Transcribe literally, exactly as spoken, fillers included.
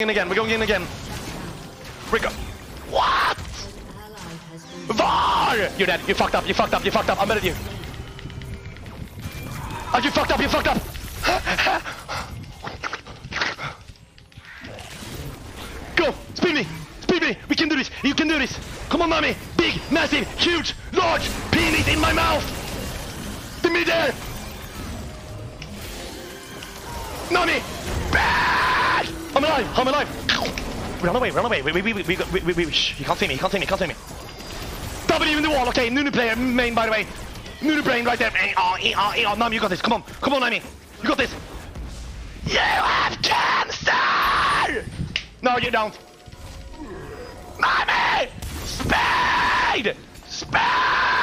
in again. We're going in again. Rico. What? Var! You're dead. You fucked up. You fucked up. You fucked up. I'm better than you. Oh, you fucked up. You fucked up. Go. Speed me. Speed me. We can do this. You can do this. Come on, mommy. Big, massive, huge, large penis in my mouth. The middle. Mommy. Bad. I'm alive. I'm alive. Run away. Run away. We, we, we, we, we, we, we, we, shh. He can't see me. He can't see me. He can't see me. W in the wall. Okay. Nunu player main, by the way. Nunu brain right there. Oh, oh, oh. Mommy, you got this. Come on. Come on, mommy. You got this. You have cancer. No, you don't. Mommy. Spade. Spade.